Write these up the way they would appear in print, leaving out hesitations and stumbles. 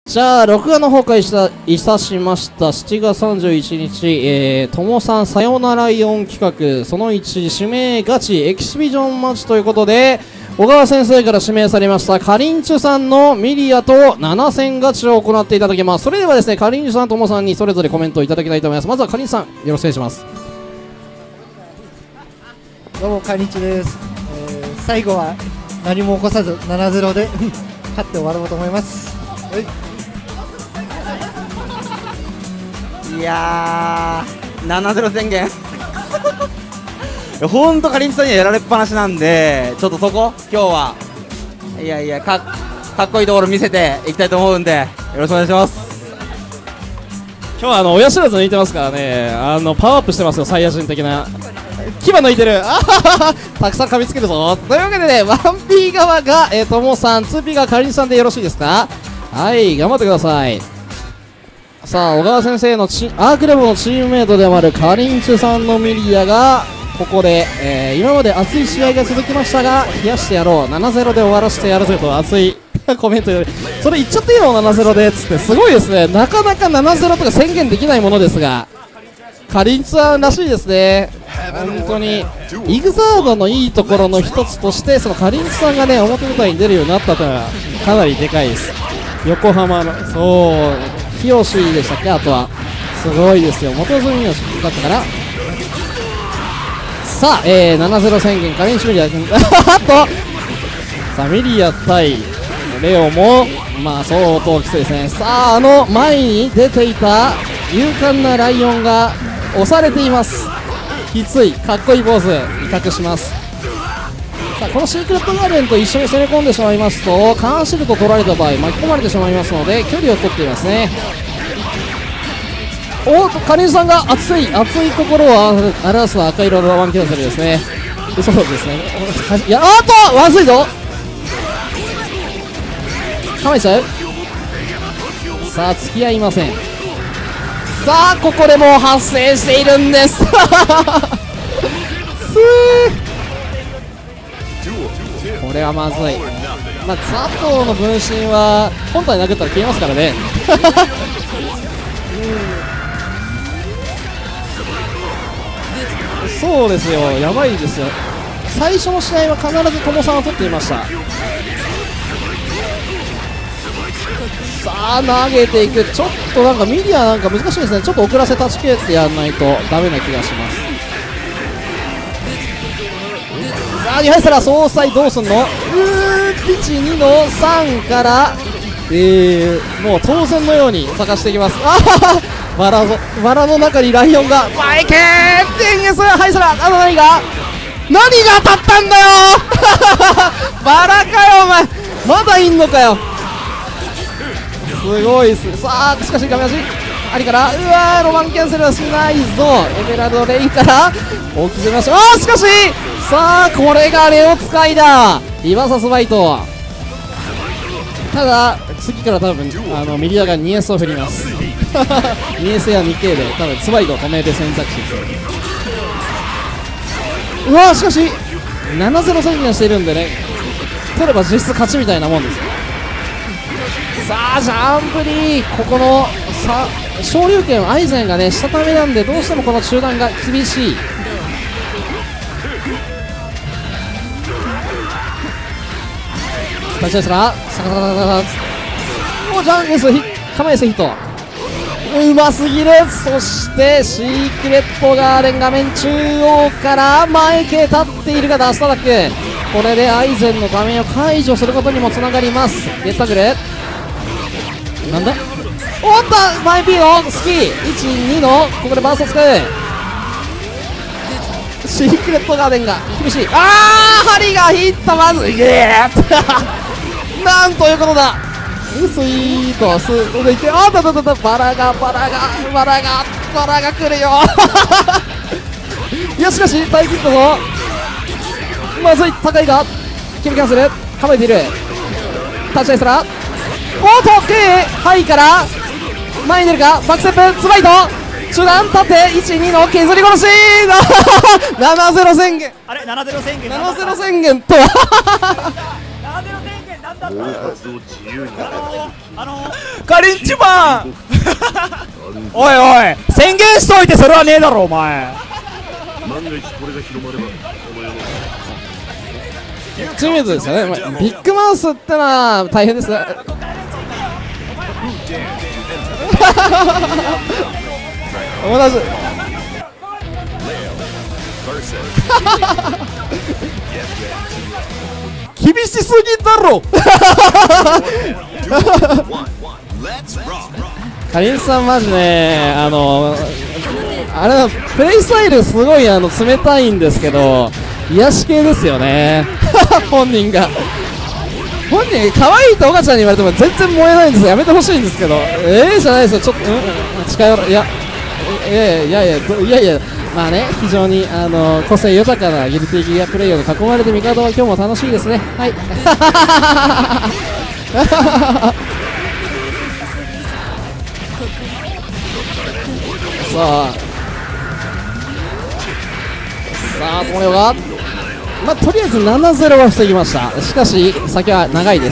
じゃあ録画の方開始いたしました。7月31日、ともさんさよならイオン企画その1指名ガチエキシビジョンマッチということで、小川先生から指名されましたかりんちゅさんのミリアと7戦ガチを行っていただきます。それではですね、かりんちゅさんともさんにそれぞれコメントをいただきたいと思います。まずはかりんちゅさん、よろしくお願いします。 どうもかりんちゅです。最後は何も起こさず 7-0 で勝って終わろうと思います。はい、 いやー、7-0宣言ほんとかりんちゅさんにはやられっぱなしなんで、ちょっとそこ今日はいやいやかっこいいところ見せていきたいと思うんで、よろしくお願いします。 今日は親知らず抜いてますからね、パワーアップしてますよ、サイヤ人的な牙抜いてる、たくさん噛みつけるぞ。というわけでね、1P 側がともさん、2P がかりんさんでよろしいですか。はい、頑張ってください。さあ、小川先生のアークラブのチームメイトでもあるかりんちゅさんのミリアがここで、今まで熱い試合が続きましたが冷やしてやろう、7-0で終わらせてやるぜと熱いコメントで、それ言っちゃっていいの 7-0 でっつって、すごいですね。なかなか 7-0 とか宣言できないものですが、かりんちゅさんらしいですね。本当にイグザードのいいところの一つとして、そのかりんちゅさんがね表舞台に出るようになったというのはかなりでかいです。横浜のそう日吉でしたっけ、あとはすごいですよ、元住吉だったから。さあ、7-0 宣言かりんちゅミリア君あとさあミリア対レオもまあ相当きついですね。さあ前に出ていた勇敢なライオンが押されています。きついかっこいいポーズ威嚇します。さあこのシークレットガーデンと一緒に攻め込んでしまいますとカーンシールド取られた場合巻き込まれてしまいますので距離を取っていますね。おっとかりんさんが熱いところを表す赤色のワンキャンセルですね。そうですね、いやまずいぞ、構えちゃう。さあ付き合いません。さあここでもう発生しているんですこれはまずい。まあ、佐藤の分身は本体殴ったら消えますからねそうですよ、やばいですよ。最初の試合は必ず友さんを取っていました。さあ投げていく、ちょっとなんかミディアなんか難しいですね。ちょっと遅らせ立ち消えてやらないとダメな気がします。さあ2敗したら総裁どうすんの。ピチ2の3から、もう当然のように探していきます。バラの中にライオンがマイケー電源する。はいそら何が当たったんだよバラかよお前、まだいんのかよ、すごいっす。さあしかし画面足ありから、うわーロマンキャンセルはしないぞ。エメラルドレイから大きく出ました。しかしさあこれがレオ使いだ、リバーサスバイト。ただ次から多分ミリアが 2S を振ります2S や 2K で多分スバイトを止める選択肢です。うわしかし 7-0 宣言しているんでね、取れば実質勝ちみたいなもんですよ。さあジャンプリー、ここの昇竜拳アイゼンがね下ためなんで、どうしてもこの中段が厳しい。立ち合いすらサカサカサカサカ、ジャンゲス構えすヒットうますぎる。そしてシークレットガーデン画面中央から前系立っているがダストアタック、これでアイゼンの画面を解除することにもつながります。ゲッタグルなんだ、おっとマイ P のスキー 1,2 のここでバーストつく。シークレットガーデンが厳しい。針がヒット、まずいなんということだ。スイートス抜いて、バラが来るよいやしかし耐え切ったぞ。まずい、高いがキムキャンセル構えている。立ち合いすらおっと K ハイから前に出るか、バックステップツバイト中段立って 1,2 の削り殺し7-0 宣言、あれ7-0 宣言とは7-0宣言かりんちマンおいおい宣言しといてそれはねえだろお前。 チームメイトですよね、ビッグマウスってのは大変ですね。同じ厳しすぎだろかりんさんマジね、あれだ、プレイスタイルすごい冷たいんですけど癒し系ですよね本人可愛いと岡ちゃんに言われても全然燃えないんですよ。やめてほしいんですけど、じゃないですよ。ちょっと近寄ら、いやまあね、非常に個性豊かなギルティギアプレイヤーに囲まれてミカドは今日も楽しいですね。はいさあ友よがとりあえず 7-0 は防ぎました。しかし先は長いです。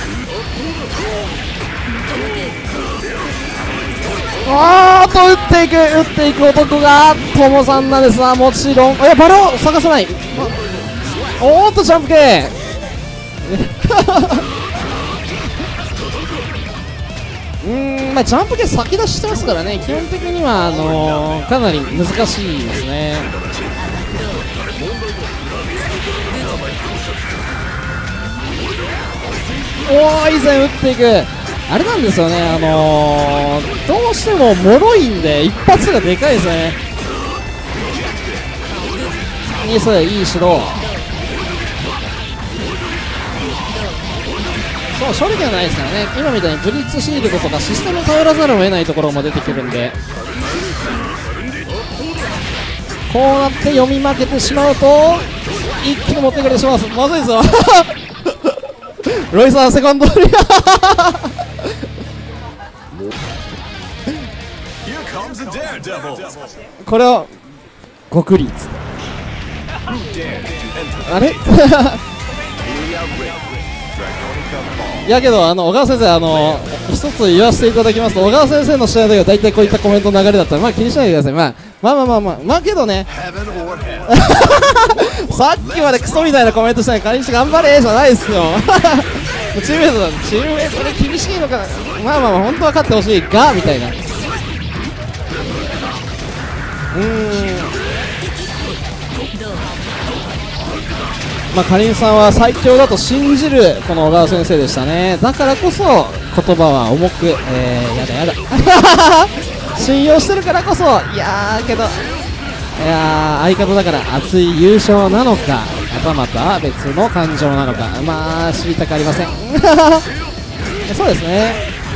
打っていく男がトモさんなんですが、もちろんバラを探さない。おーっとジャンプ系ジャンプ系先出ししてますからね、基本的にはかなり難しいですね。以前打っていく、あれなんですよね、どうしても脆いんで一発がでかいですね。いい指導。そう処理がないですからね。今みたいにブリッツシールドとかシステムに頼らざるを得ないところも出てくるんで、こうなって読み負けてしまうと一気に持ってくれてしまう。まずいですよロイさんセカンドリこれをごクリーツあれいやけど小川先生一つ言わせていただきますと、小川先生の試合の時は大体こういったコメントの流れだったら気にしないでください。まあけどねさっきまでクソみたいなコメントしたのに仮にして頑張れじゃないですよチームメイトで厳しいのかな。本当は勝ってほしいがみたいな。かりんさんは最強だと信じるこの小川先生でしたね。だからこそ言葉は重く、やだ信用してるからこそ、けど相方だから熱い優勝なのか、はたまた別の感情なのか、知りたくありませんそうですね。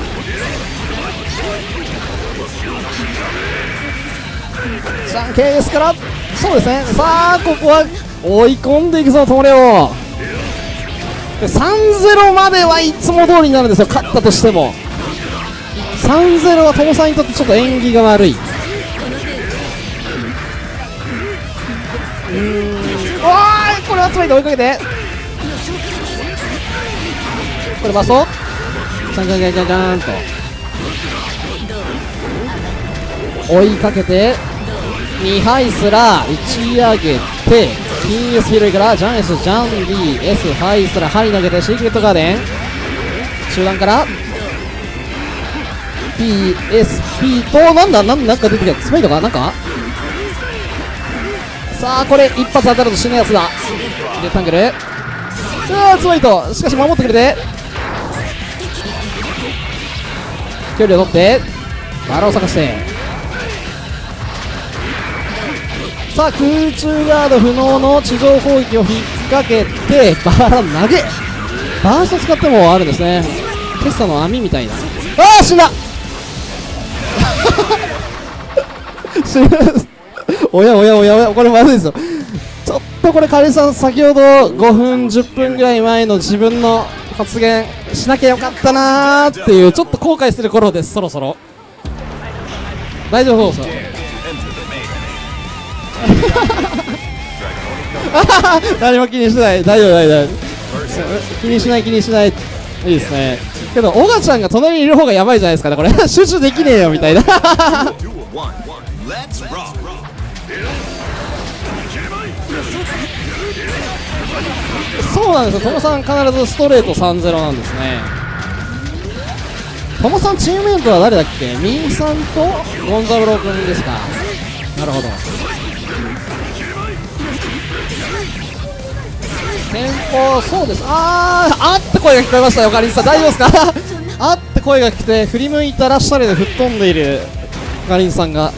じゃんけんですから、そうですね。さあここは追い込んでいくぞトモレオ。 3-0 まではいつも通りになるんですよ、勝ったとしても。 3-0 はトモさんにとってちょっと縁起が悪い。これ集めて追いかけて、これバストガンと追いかけて2敗すら打ち上げて、金 S 広いからジャン S ジャン DS ハイスラハイ投げてシークレットガーデン中段から PSP となんか出てきたスパイドかなんか。さあこれ一発当たると死ぬやつだ。レクタングル、さあスパイドしかし守ってくれて距離を取ってバラを探して、さあ空中ガード不能の地上攻撃を引っ掛けてバラ投げ、バースト使ってもあるんですね。テスタの網みたいな。死んだ死ぬおやこれまずいですよ。ちょっとこれカリさん先ほど5分10分ぐらい前の自分の発言しなきゃよかったなーっていうちょっと後悔する頃です。そろそろ大丈夫そうです何も気にしてない。大丈夫気にしない気にしない。いいですね。けどオガちゃんが隣にいる方がやばいじゃないですかね、これ。集中できねえよみたいな。そうなんですよ、トモさん必ずストレート 3-0 なんですね。トモさんチームメイトは誰だっけ？ミーさんとゴンザブロ君ですか。なるほど。先方、そうです。あって声が聞こえましたよ、カリンさん。大丈夫ですか？あって声が来て振り向いたら下で吹っ飛んでいるカリンさんが。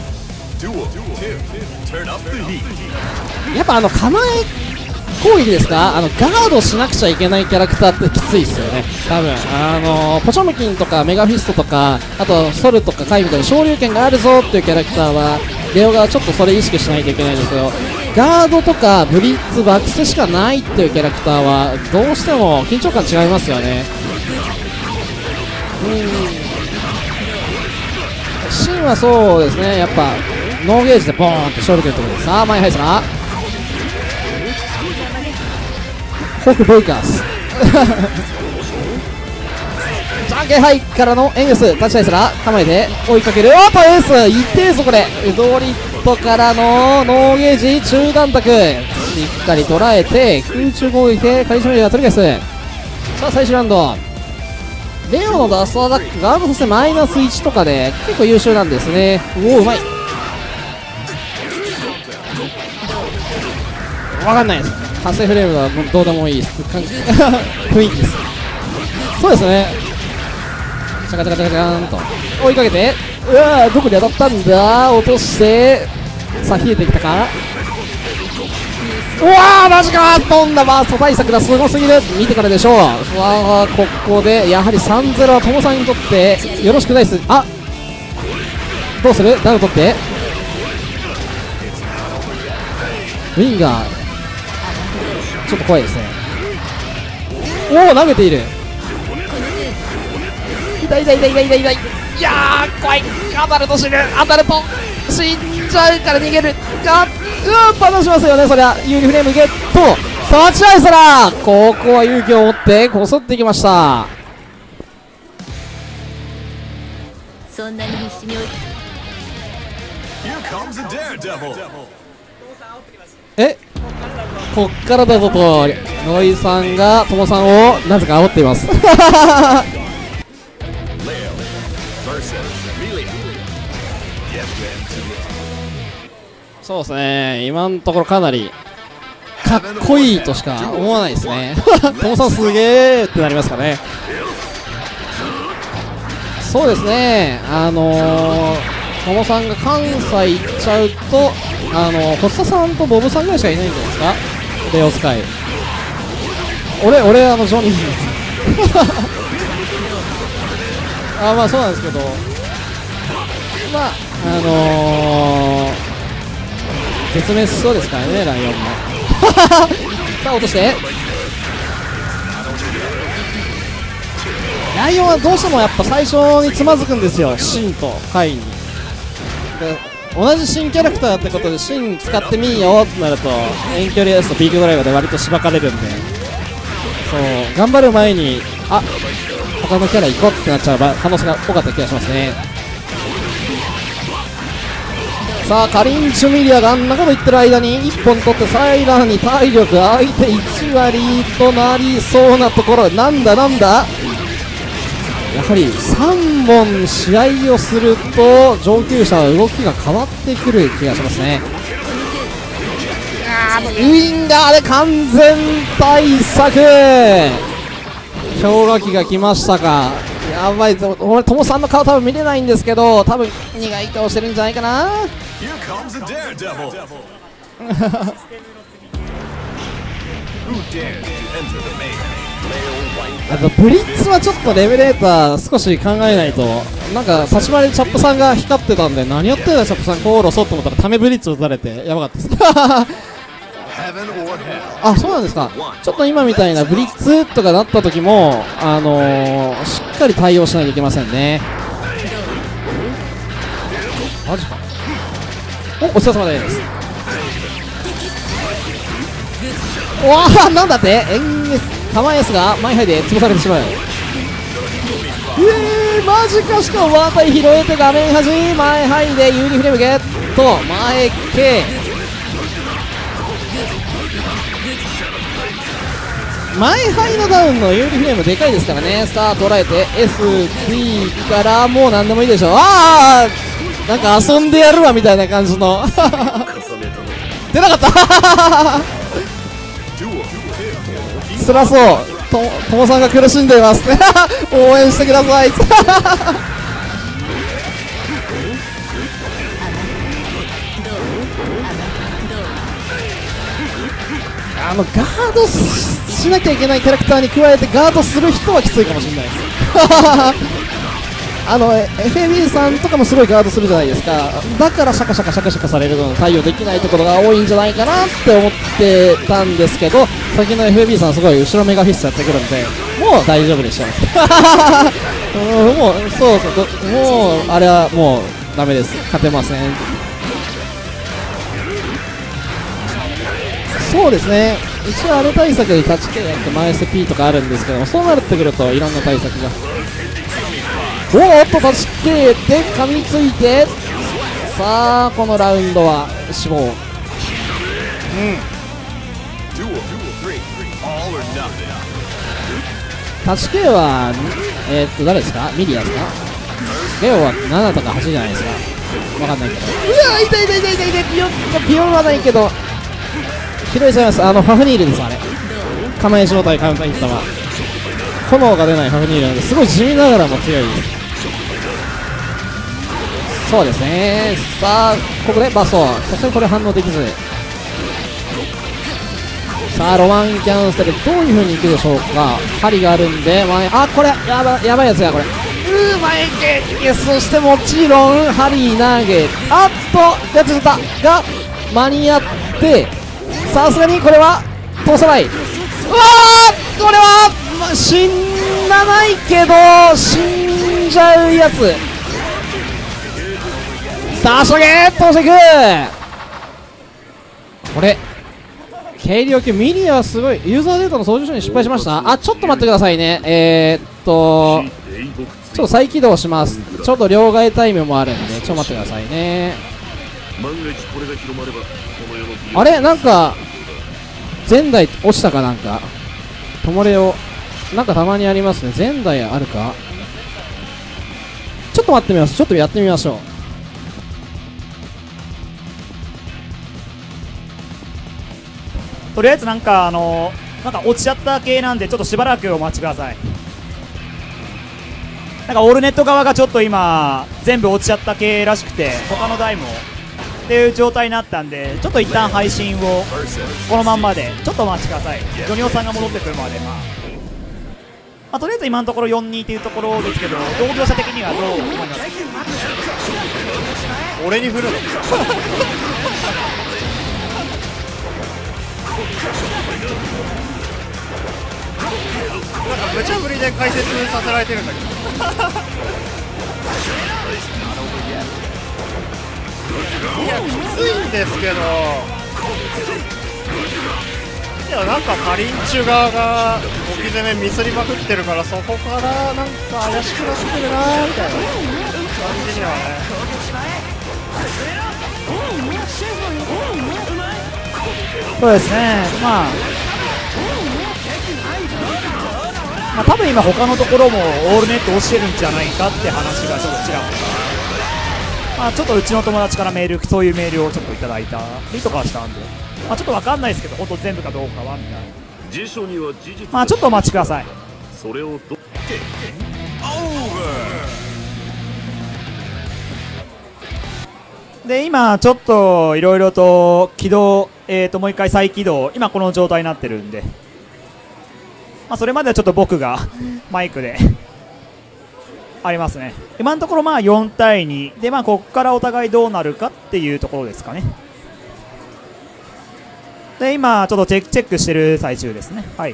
やっぱ構え攻撃ですか？ガードしなくちゃいけないキャラクターってきついですよね、多分。ポチョムキンとかメガフィストとか、あとソルとかカイみたいな昇竜拳があるぞっていうキャラクターはレオがちょっとそれ意識しないといけないんですけど、ガードとかブリッツバックスしかないっていうキャラクターはどうしても緊張感違いますよね。シンはそうですね、やっぱノーゲージでボーンって勝利というところです。さあ前入ったなフォークボイカースじゃんけんはいからのエース立ちたいすら構えて追いかける。おっとエースいってえぞこれ。ウドリットからのノーゲージ中段卓しっかり捉えて空中攻撃でカリスマリが取り返す。さあ最終ラウンドレオのダストアタックガードとしてマイナス1とかで結構優秀なんですね。おおうまい。分かんないです。発生フレームはどうでもいいです雰囲気です。そうですね。チャカチャカチャカチャーンと追いかけて、うわーどこに当たったんだ。落としてさあ冷えてきたか。うわーマジか飛んだ。バースト対策だすごすぎる。見てからでしょう。わあここでやはり 3-0 はトモさんにとってよろしくないです。あどうする。ダウン取ってウィンガーちょっと怖いですね。おお投げている。痛い痛い痛い痛い痛い痛い。いやー怖い。当たると死ぬ。当たると死んじゃうから逃げるがパナしますよね。そりゃ有利フレームゲット。タッチアイスラーここは勇気を持ってこすってきました。 そんなに必死に追いえこっからだぞとノイさんがトモさんをなぜか煽っていますそうですね、今のところかなりかっこいいとしか思わないですねトモさんすげーってなりますかね。そうですね、トモさんが関西行っちゃうとホッサさんとボブさんぐらいしかいないんじゃないですか。レオスカイ俺ジョニーまあそうなんですけど、まあ絶滅しそうですからねライオンもさあ落としてライオンはどうしてもやっぱ最初につまずくんですよ、シンとカイに。で同じ新キャラクターってことでシン使ってみーよってなると遠距離ですとビッグドライバーで割としばかれるんで、そう頑張る前に他のキャラ行こうってなっちゃう可能性が多かった気がしますね。さあカリン・チュミリアがあんなこと言ってる間に1本取ってサイラーに体力相手1割となりそうなところ。なんだやはり3本試合をすると上級者は動きが変わってくる気がしますね。ウィンガーで完全対策。氷河期が来ましたか。やばいぞ、俺トモさんの顔多分見れないんですけど、多分苦い顔してるんじゃないかなブリッツはちょっとレベレーター少し考えないと。なんか差し回りチャップさんが光ってたんで、何やってんだチャップさんコールそうと思ったらためブリッツ打たれてやばかったですあ、そうなんですか。ちょっと今みたいなブリッツとかなった時もしっかり対応しないといけませんね。マジか。お疲れ様です。わあなんだって構えですが前ハイで潰されてしまう。マジか。しかもワンタイ拾えて画面端前ハイで有利フレームゲット。前 K前ハイのダウンの有利フレームでかいですからね。さあ捉えて SD からもう何でもいいでしょう。ああなんか遊んでやるわみたいな感じの出なかった辛そうともさんが苦しんでいます応援してくださいガードしなきゃいけないキャラクターに加えてガードする人はきついかもしれないですFAB さんとかもすごいガードするじゃないですか。だからシャカシャカされるの対応できないところが多いんじゃないかなって思ってたんですけど、先の FAB さんすごい後ろメガフィストやってくるんでもう大丈夫でしょもうもうあれはもうダメです。勝てません。そうですね、一応あれ対策で立ち系やってマイ SP とかあるんですけども、そうなってくるといろんな対策がおっと立ち系で噛みついて、さあこのラウンドは死亡。立ち系は誰ですか？ミリアですか？レオは7とか8じゃないですか。わかんないけど、うわ痛いピヨンはないけど拾いちゃいます。ファフニールです。あれ構え状態カウンターヒットは炎が出ないファフニールなのですごい地味ながらも強いです。そうですね。さあここでバスト、そしてこれ反応できず、さあロマンキャンセルどういう風にいくでしょうか。針があるんで前、これやばいやつがこれ前蹴、そしてもちろん針投げ、やっとやっちゃったが間に合って、さすがにこれは通さない。これは、死なないけど死んじゃうやつ。さあしょげ通していく。これ軽量級ミリアはすごい。ユーザーデータの送受書に失敗しました。ちょっと待ってくださいね。ちょっと再起動します。ちょっと両替タイムもあるんでちょっと待ってくださいね。あれなんか前代落ちたか。なんかトモレをなんかたまにありますね。前代あるか。ちょっと待ってみます。ちょっとやってみましょう。 とりあえずなんか落ちちゃった系なんでちょっとしばらくお待ちください。なんかオールネット側がちょっと今全部落ちちゃった系らしくて、他の台もっていう状態になったんで、ちょっと一旦配信をこのまんまでちょっとお待ちください。ジョニオさんが戻ってくるまでとりあえず今のところ 4-2 っていうところですけど、同業者的にはどう思います？ 俺に振るのなんか無茶ぶりで解説させられてるんだけどいやきついんですけど、いやなんかカリンチュ側が置き攻めミスりまくってるから、そこからなんか怪しくなってるなーみたいな感じにはね。 そうですね。多分今他のところもオールネット落ちてるんじゃないかって話がちょっとちらほら、ちょっとうちの友達からそういうメールをちょっといただいたりとかしたんで、ちょっと分かんないですけど本当全部かどうかはみたいな。ちょっとお待ちください。それをで今ちょっといろいろと起動、もう一回再起動、今この状態になってるんで、それまではちょっと僕がマイクでありますね。今のところ4対2で、ここからお互いどうなるかっていうところですかね。で今ちょっとチェックしてる最中ですね。はい。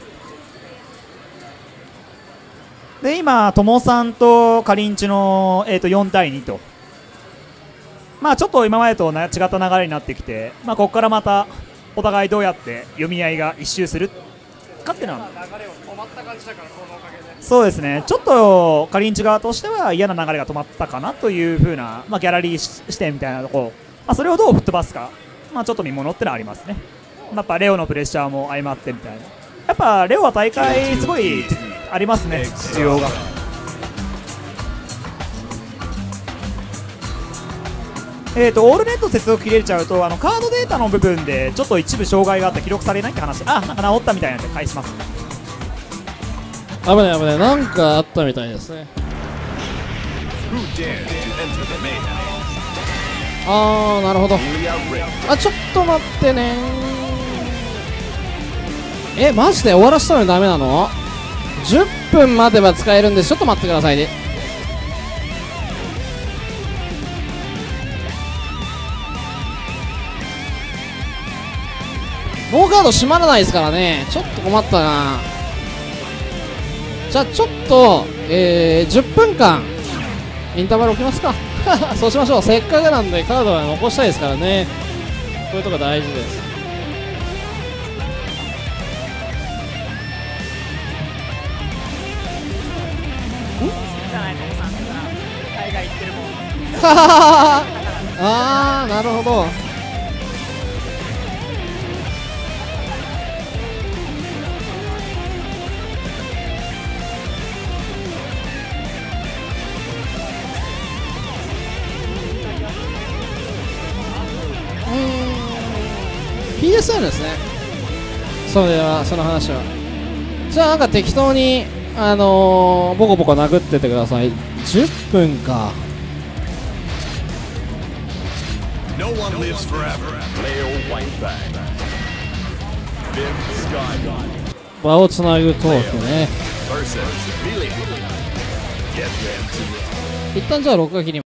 で今ともさんとかりんちの、4対2と、ちょっと今までと違った流れになってきて、ここからまたお互いどうやって読み合いが一周する勝ってなんだ。 流れを止まった感じだからこのおかげで。 そうですね、ちょっとカリンチ側としては嫌な流れが止まったかなという風な、ギャラリー視点みたいなところ、それをどう吹っ飛ばすか、ちょっと見ものってのはありますね。やっぱレオのプレッシャーも相まってみたいな、やっぱレオは大会すごいありますね、需要が。オールネット接続切れちゃうとカードデータの部分でちょっと一部障害があって記録されないって話、なんか治ったみたいなんで返します。 危ない危ない、なんかあったみたいですね。なるほど。ちょっと待ってね。マジで終わらせたのにダメなの？ 10 分待てば使えるんで、ちょっと待ってくださいね。ノーカード閉まらないですからね、ちょっと困ったな。じゃあちょっと、10分間インターバル置きますか。そうしましょう。せっかくなんでカードは残したいですからね。こういうとこ大事です。 海外行ってるもん。 なるほど。PSR ですね。それはその話は。じゃあなんか適当にボコボコ殴っててください。10分か。場をつなぐトークね。一旦じゃあ録画切ります。